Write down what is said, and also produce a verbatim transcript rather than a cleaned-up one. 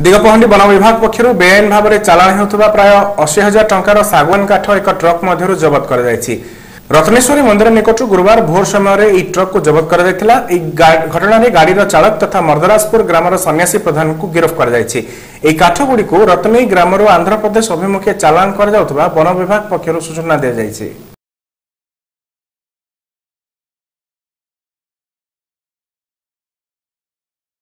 Digapahandi one विभाग पक्षर बेआईन भाव में चालाण होता प्राय अशी हजार टंकार सागवान काठ एक ट्रक मध्य जबत कर रत्नेश्वरी मंदिर निकट गुरुवार भोर समय ट्रक को जबत कर घटना गाड़ी चालक तथा मर्दराजपुर ग्रामर सन्यासी प्रधान को गिरफ्त कर काठगुड़ी को रत्नई ग्राम आंध्र प्रदेश अभिमुखे चालाण कर वन विभाग पक्षर सूचना दी जाएगी।